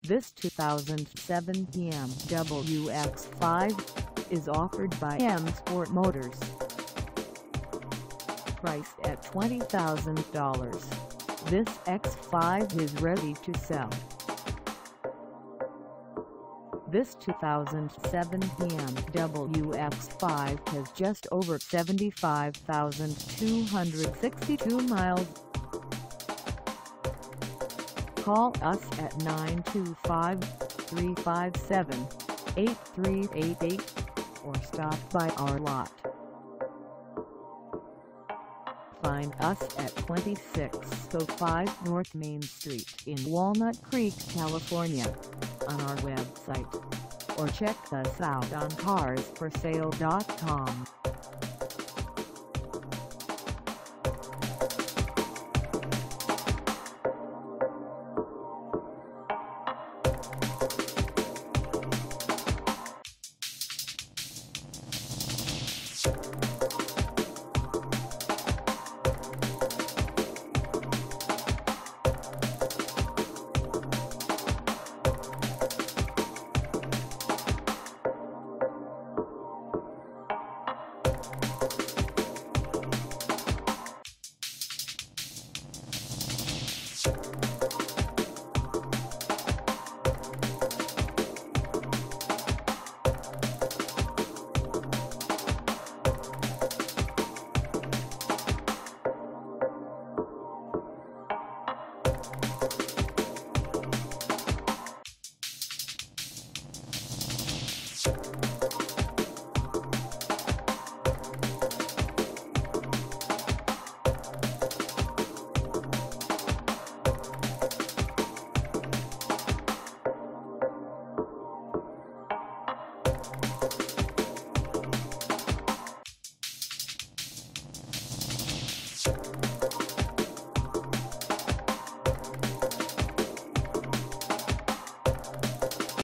This 2007 BMW X5 is offered by M Sport Motors. Priced at $20,000, this X5 is ready to sell. This 2007 BMW X5 has just over 75,262 miles. Call us at 925-357-8388 or stop by our lot. Find us at 2605 North Main Street in Walnut Creek, California, on our website, or check us out on carsforsale.com. You